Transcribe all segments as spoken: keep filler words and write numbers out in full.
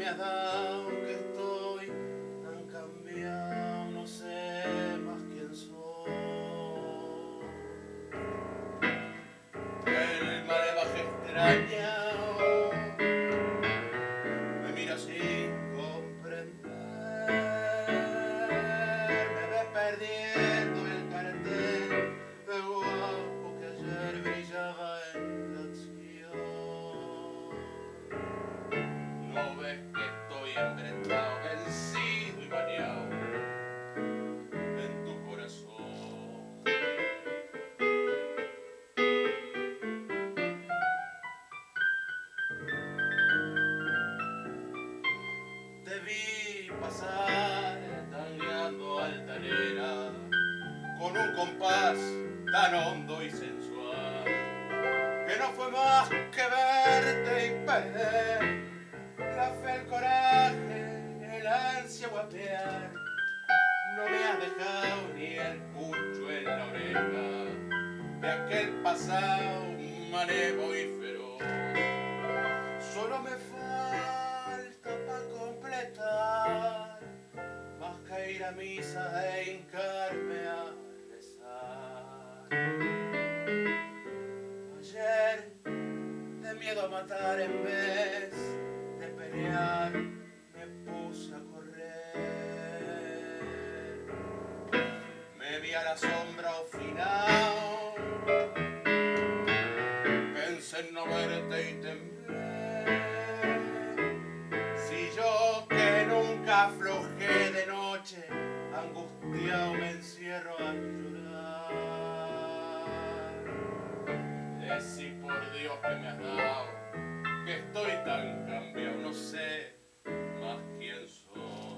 me has dado que estoy tan cambiado, no sé más quién soy. El malevaje extrañado me mira sin comprender, me ve perdiendo el cartel de guapo que ayer brillaba en la acción. No ves que estoy embrentado, vencido y bañado en tu corazón. Te vi pasar tangueando altanera con un compás tan hondo y sensual que no fue más que verte y perder la fe, el coraje, el ansia guapear. No me has dejado ni el pucho en la oreja de aquel pasado manevo y feroz. Solo me falta para completar más que ir a misa e hincarme a rezar. Ayer, de miedo a matar en vez de pelear, me puse a correr. Me vi a la sombra obstinado, pensé en no verte y temblé. Si yo que nunca aflojé de noche, angustiado me encierro a llorar. Decí por Dios que me has dado, que estoy tan cambiado, no sé más quién soy.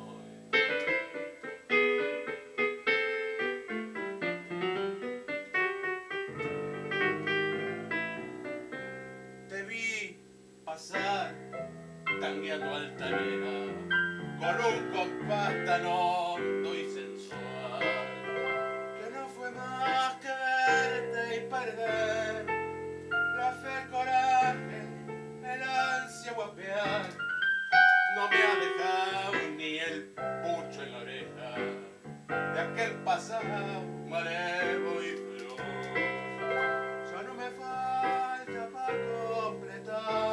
Te vi pasar tangueando altanera con un compás tan hondo y sensual que no fue más que verte y perder la fe, el coraje, el ansia guapear. No me ha dejado ni el pucho en la oreja de aquel pasado manevo y feroz. Ya no me falta para completar